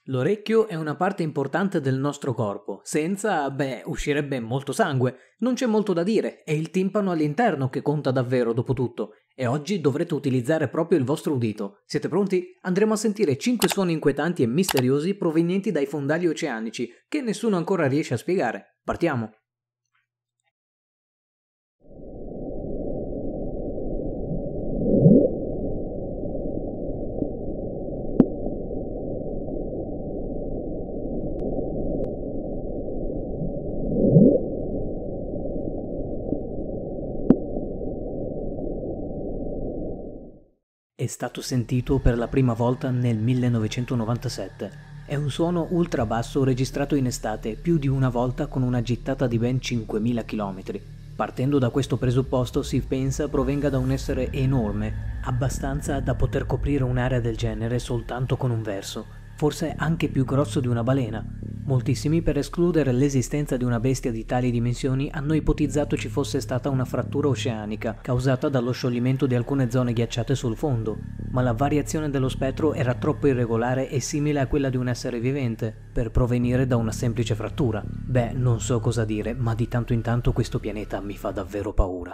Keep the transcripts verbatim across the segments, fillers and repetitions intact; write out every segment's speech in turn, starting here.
L'orecchio è una parte importante del nostro corpo, senza, beh, uscirebbe molto sangue. Non c'è molto da dire, è il timpano all'interno che conta davvero dopo tutto. E oggi dovrete utilizzare proprio il vostro udito. Siete pronti? Andremo a sentire cinque suoni inquietanti e misteriosi provenienti dai fondali oceanici, che nessuno ancora riesce a spiegare. Partiamo! È stato sentito per la prima volta nel millenovecentonovantasette. È un suono ultra basso registrato in estate più di una volta con una gittata di ben cinquemila chilometri. Partendo da questo presupposto si pensa provenga da un essere enorme, abbastanza da poter coprire un'area del genere soltanto con un verso, forse anche più grosso di una balena. Moltissimi, per escludere l'esistenza di una bestia di tali dimensioni, hanno ipotizzato ci fosse stata una frattura oceanica causata dallo scioglimento di alcune zone ghiacciate sul fondo, ma la variazione dello spettro era troppo irregolare e simile a quella di un essere vivente per provenire da una semplice frattura. Beh, non so cosa dire, ma di tanto in tanto questo pianeta mi fa davvero paura.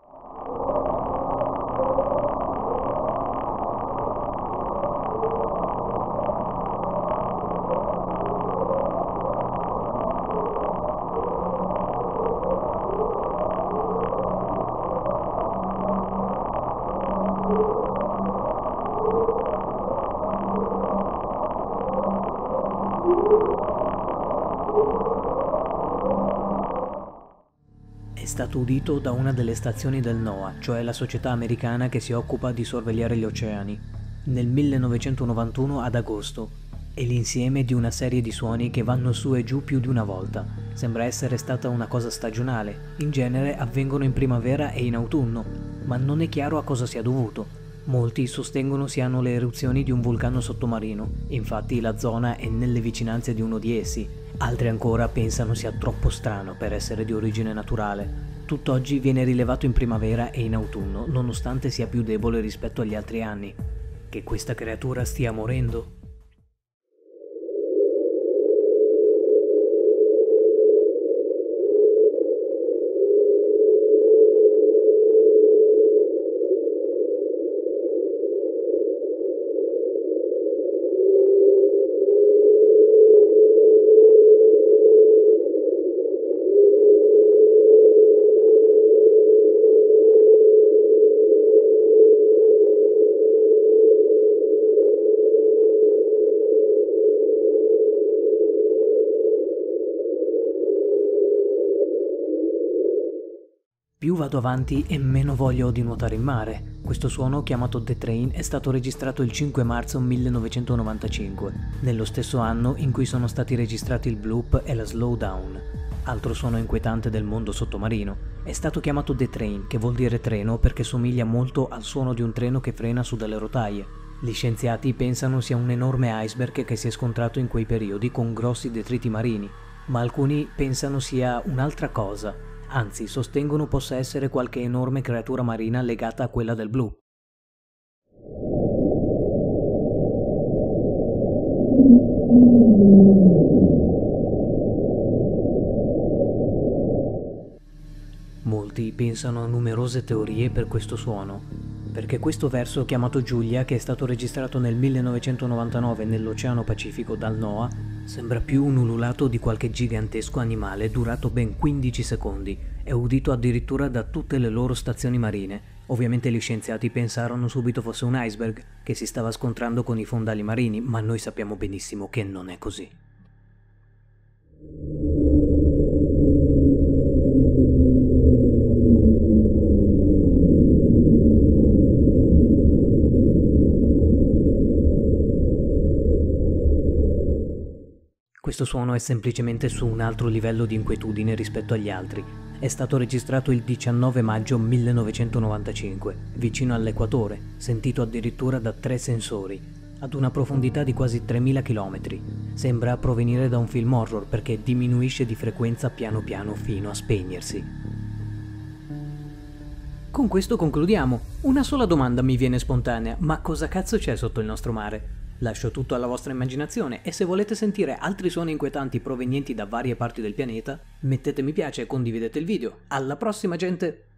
È stato udito da una delle stazioni del NOAA, cioè la società americana che si occupa di sorvegliare gli oceani, nel millenovecentonovantuno ad agosto. È l'insieme di una serie di suoni che vanno su e giù più di una volta. Sembra essere stata una cosa stagionale, in genere avvengono in primavera e in autunno, ma non è chiaro a cosa sia dovuto. Molti sostengono siano le eruzioni di un vulcano sottomarino, infatti la zona è nelle vicinanze di uno di essi. Altri ancora pensano sia troppo strano per essere di origine naturale. Tutt'oggi viene rilevato in primavera e in autunno, nonostante sia più debole rispetto agli altri anni. Che questa creatura stia morendo? Più vado avanti e meno voglio di nuotare in mare. Questo suono, chiamato The Train, è stato registrato il cinque marzo millenovecentonovantacinque, nello stesso anno in cui sono stati registrati il bloop e la slowdown. Altro suono inquietante del mondo sottomarino. È stato chiamato The Train, che vuol dire treno perché somiglia molto al suono di un treno che frena su delle rotaie. Gli scienziati pensano sia un enorme iceberg che si è scontrato in quei periodi con grossi detriti marini, ma alcuni pensano sia un'altra cosa. Anzi, sostengono possa essere qualche enorme creatura marina legata a quella del blu. Molti pensano a numerose teorie per questo suono, perché questo verso chiamato Giulia, che è stato registrato nel millenovecentonovantanove nell'Oceano Pacifico dal NOAA, sembra più un ululato di qualche gigantesco animale durato ben quindici secondi e udito addirittura da tutte le loro stazioni marine. Ovviamente gli scienziati pensarono subito fosse un iceberg che si stava scontrando con i fondali marini, ma noi sappiamo benissimo che non è così. Questo suono è semplicemente su un altro livello di inquietudine rispetto agli altri. È stato registrato il diciannove maggio millenovecentonovantacinque, vicino all'equatore, sentito addirittura da tre sensori, ad una profondità di quasi tremila chilometri. Sembra provenire da un film horror perché diminuisce di frequenza piano piano fino a spegnersi. Con questo concludiamo. Una sola domanda mi viene spontanea, ma cosa cazzo c'è sotto il nostro mare? Lascio tutto alla vostra immaginazione e se volete sentire altri suoni inquietanti provenienti da varie parti del pianeta, mettete mi piace e condividete il video. Alla prossima, gente!